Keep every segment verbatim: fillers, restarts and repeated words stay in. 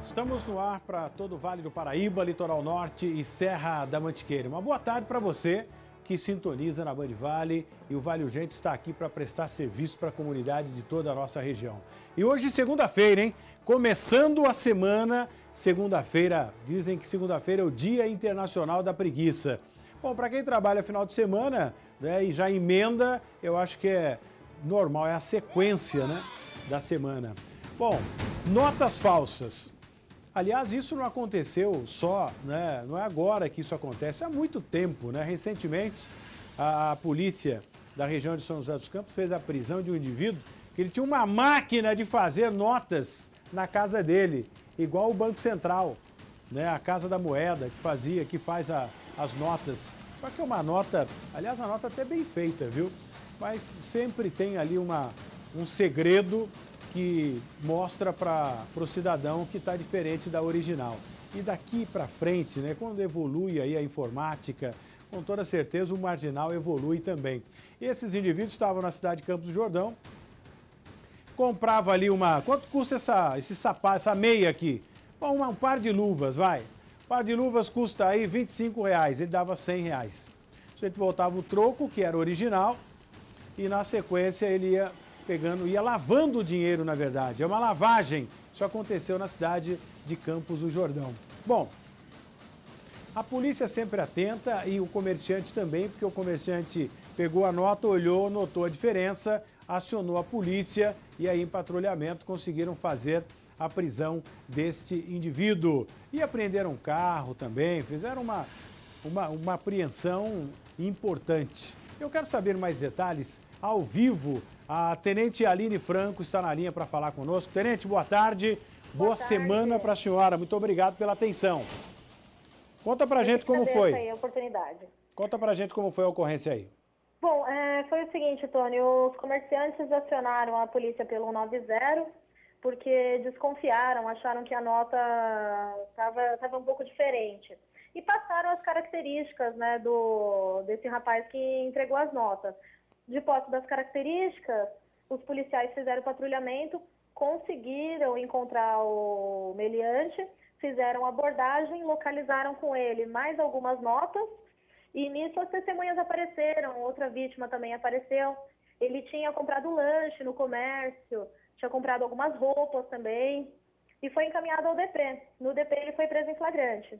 Estamos no ar para todo o Vale do Paraíba, Litoral Norte e Serra da Mantiqueira. Uma boa tarde para você que sintoniza na Band Vale, e o Vale Urgente está aqui para prestar serviço para a comunidade de toda a nossa região. E hoje, segunda-feira, hein? Começando a semana, segunda-feira, dizem que segunda-feira é o Dia Internacional da Preguiça. Bom, para quem trabalha final de semana, né, e já emenda, eu acho que é normal, é a sequência, né, da semana. Bom, notas falsas. Aliás, isso não aconteceu só, né? Não é agora que isso acontece, há muito tempo, né? Recentemente, a, a polícia da região de São José dos Campos fez a prisão de um indivíduo que ele tinha uma máquina de fazer notas na casa dele, igual o Banco Central, né? A Casa da Moeda, que fazia, que faz a, as notas. Só que é uma nota, aliás, a nota até bem feita, viu? Mas sempre tem ali uma, um segredo que mostra para o cidadão que está diferente da original. E daqui para frente, né, quando evolui aí a informática, com toda certeza o marginal evolui também. E esses indivíduos estavam na cidade de Campos do Jordão, comprava ali uma... Quanto custa essa, esse sapato, essa meia aqui? Bom, um par de luvas, vai. Um par de luvas custa aí vinte e cinco reais, ele dava cem reais. A gente voltava o troco, que era original, e na sequência ele ia pegando, ia lavando o dinheiro, na verdade. É uma lavagem. Isso aconteceu na cidade de Campos do Jordão. Bom, a polícia sempre atenta e o comerciante também, porque o comerciante pegou a nota, olhou, notou a diferença, acionou a polícia e aí em patrulhamento conseguiram fazer a prisão deste indivíduo. E apreenderam um carro também, fizeram uma, uma, uma apreensão importante. Eu quero saber mais detalhes ao vivo. A Tenente Aline Franco está na linha para falar conosco. Tenente, boa tarde. Boa, boa semana para a senhora. Muito obrigado pela atenção. Conta para a gente como foi. Aí a oportunidade. Conta para a gente como foi a ocorrência aí. Bom, é, foi o seguinte, Tony. Os comerciantes acionaram a polícia pelo nove zero porque desconfiaram, acharam que a nota estava um pouco diferente. E passaram as características, né, do, desse rapaz que entregou as notas. De posse das características, os policiais fizeram patrulhamento, conseguiram encontrar o meliante, fizeram abordagem, localizaram com ele mais algumas notas e nisso as testemunhas apareceram, outra vítima também apareceu. Ele tinha comprado lanche no comércio, tinha comprado algumas roupas também e foi encaminhado ao D P. No D P ele foi preso em flagrante.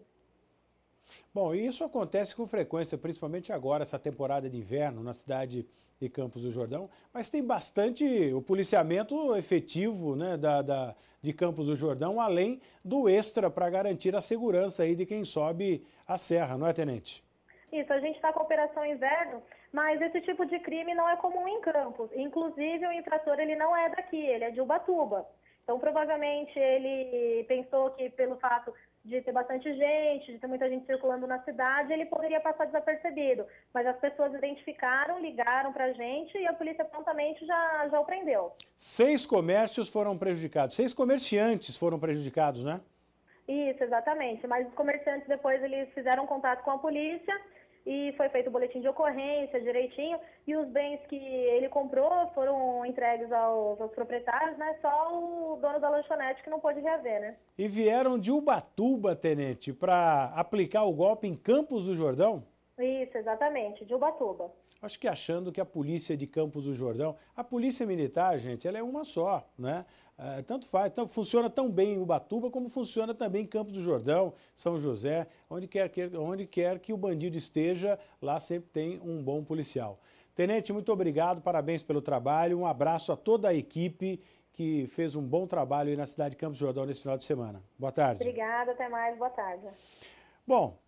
Bom, e isso acontece com frequência, principalmente agora, essa temporada de inverno na cidade de Campos do Jordão, mas tem bastante o policiamento efetivo, né, da, da, de Campos do Jordão, além do extra para garantir a segurança aí de quem sobe a serra, não é, Tenente? Isso, a gente está com a Operação Inverno, mas esse tipo de crime não é comum em Campos. Inclusive, o infrator ele não é daqui, ele é de Ubatuba. Então, provavelmente, ele pensou que pelo fato de ter bastante gente, de ter muita gente circulando na cidade, ele poderia passar desapercebido. Mas as pessoas identificaram, ligaram para a gente e a polícia prontamente já, já o prendeu. Seis comércios foram prejudicados, seis comerciantes foram prejudicados, né? Isso, exatamente. Mas os comerciantes depois eles fizeram contato com a polícia e foi feito o boletim de ocorrência direitinho, e os bens que ele comprou foram entregues aos, aos proprietários, né? Só o dono da lanchonete que não pôde reaver, né? E vieram de Ubatuba, Tenente, para aplicar o golpe em Campos do Jordão? Isso, exatamente, de Ubatuba. Acho que achando que a polícia de Campos do Jordão, a polícia militar, gente, ela é uma só, né? É, tanto faz, então, funciona tão bem em Ubatuba como funciona também em Campos do Jordão, São José, onde quer, que, onde quer que o bandido esteja, lá sempre tem um bom policial. Tenente, muito obrigado, parabéns pelo trabalho, um abraço a toda a equipe que fez um bom trabalho aí na cidade de Campos do Jordão nesse final de semana. Boa tarde. Obrigada, até mais, boa tarde. Bom,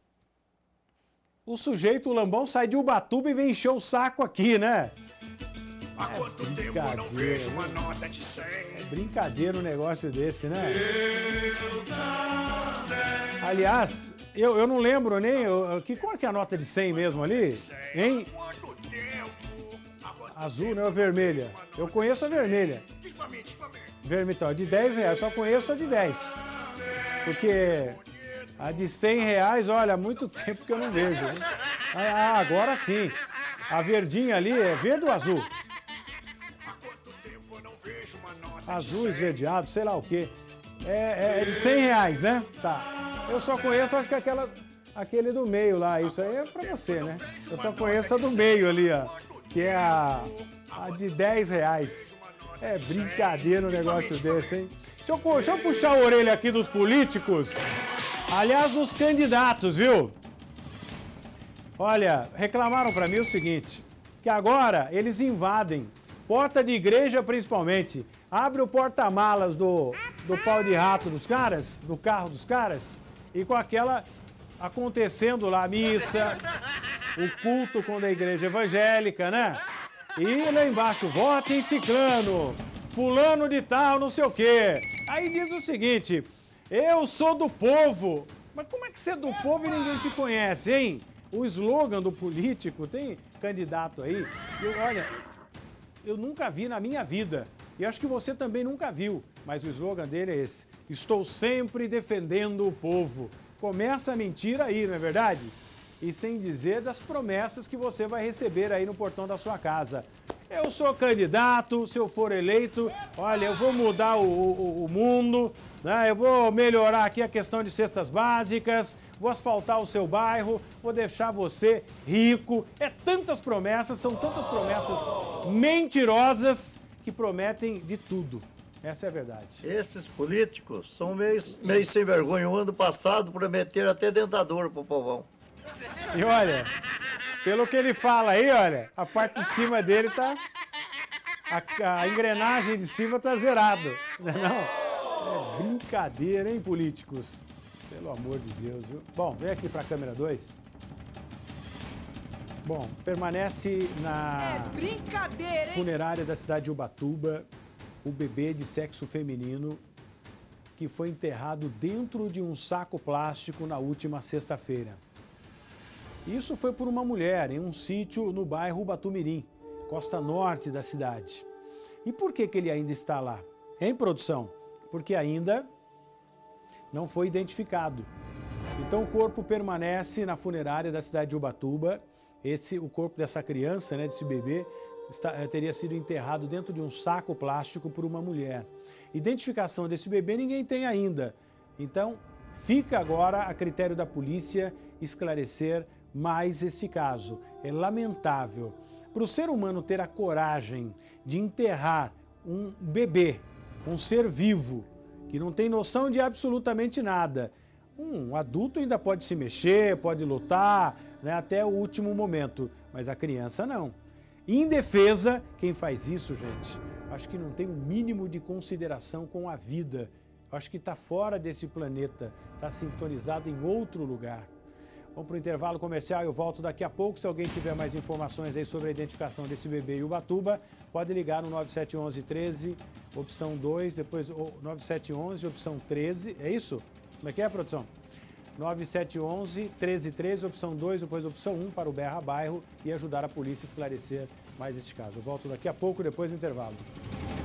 o sujeito, o lambão, sai de Ubatuba e vem encher o saco aqui, né? Há quanto tempo eu não vejo uma nota de cem? É brincadeira um negócio desse, né? Aliás, eu, eu não lembro nem... Eu, que cor que é a nota de cem mesmo ali? Hein? Azul, não é vermelha? Eu conheço a vermelha. Vermelha, então, de dez reais. Só conheço a de dez. Porque a de cem reais, olha, há muito tempo que eu não vejo. Hein? Ah, agora sim. A verdinha ali é verde ou azul? Azul esverdeado, sei lá o quê. É, é de cem reais, né? Tá. Eu só conheço, acho que aquela, aquele do meio lá. Isso aí é pra você, né? Eu só conheço a do meio ali, ó. Que é a, a de dez reais. É brincadeira um negócio desse, hein? Deixa eu, deixa eu puxar a orelha aqui dos políticos. Aliás, dos candidatos, viu? Olha, reclamaram pra mim o seguinte, que agora eles invadem, porta de igreja principalmente, abre o porta-malas do, do pau de rato dos caras, do carro dos caras, e com aquela acontecendo lá a missa, o culto com da igreja evangélica, né? E lá embaixo, votem ciclano, fulano de tal, não sei o quê. Aí diz o seguinte, eu sou do povo. Mas como é que você é do povo e ninguém te conhece, hein? O slogan do político, tem candidato aí, eu, olha, eu nunca vi na minha vida. E acho que você também nunca viu, mas o slogan dele é esse. Estou sempre defendendo o povo. Começa a mentira aí, não é verdade? E sem dizer das promessas que você vai receber aí no portão da sua casa. Eu sou candidato, se eu for eleito, olha, eu vou mudar o, o, o mundo, né? Eu vou melhorar aqui a questão de cestas básicas, vou asfaltar o seu bairro, vou deixar você rico. É tantas promessas, são tantas promessas mentirosas que prometem de tudo. Essa é a verdade. Esses políticos são meio, meio sem vergonha. O ano passado prometeram até dentador pro povão. E olha, pelo que ele fala aí, olha, a parte de cima dele tá... A, a engrenagem de cima tá zerada, não é não? É brincadeira, hein, políticos? Pelo amor de Deus, viu? Bom, vem aqui pra câmera dois. Bom, permanece na É brincadeira, hein? funerária da cidade de Ubatuba o bebê de sexo feminino que foi enterrado dentro de um saco plástico na última sexta-feira. Isso foi por uma mulher em um sítio no bairro Ubatumirim, costa norte da cidade. E por que que ele ainda está lá? Em produção? Porque ainda não foi identificado. Então o corpo permanece na funerária da cidade de Ubatuba. Esse, o corpo dessa criança, né, desse bebê, está, teria sido enterrado dentro de um saco plástico por uma mulher. Identificação desse bebê ninguém tem ainda. Então fica agora a critério da polícia esclarecer mais este caso. É lamentável. Para o ser humano ter a coragem de enterrar um bebê, um ser vivo, que não tem noção de absolutamente nada. Um adulto ainda pode se mexer, pode lutar, né, até o último momento, mas a criança não. Indefesa, quem faz isso, gente, acho que não tem um mínimo de consideração com a vida. Acho que está fora desse planeta, está sintonizado em outro lugar. Vamos para o intervalo comercial, eu volto daqui a pouco. Se alguém tiver mais informações aí sobre a identificação desse bebê em Ubatuba, pode ligar no nove sete um um treze, opção dois, depois nove sete um um, opção treze, é isso? Como é que é, produção? nove sete um um, treze treze, opção dois, depois opção um para o Berra Bairro e ajudar a polícia a esclarecer mais este caso. Eu volto daqui a pouco, depois do intervalo.